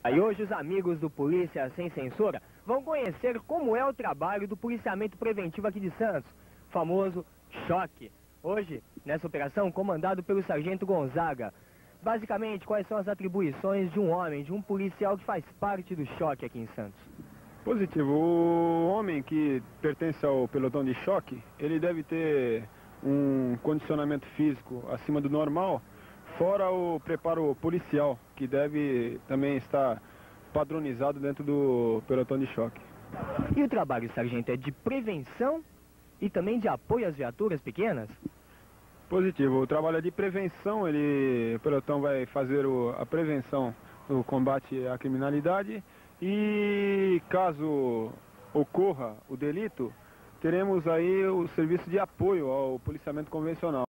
E hoje os amigos do Polícia Sem Censura vão conhecer como é o trabalho do policiamento preventivo aqui de Santos, famoso Choque. Hoje, nessa operação, comandado pelo Sargento Gonzaga. Basicamente, quais são as atribuições de um homem, de um policial que faz parte do Choque aqui em Santos? Positivo. O homem que pertence ao pelotão de choque, ele deve ter um condicionamento físico acima do normal, fora o preparo policial, que deve também estar padronizado dentro do pelotão de choque. E o trabalho, sargento, é de prevenção e também de apoio às viaturas pequenas? Positivo. O trabalho é de prevenção, o pelotão vai fazer a prevenção do combate à criminalidade e caso ocorra o delito, teremos aí o serviço de apoio ao policiamento convencional.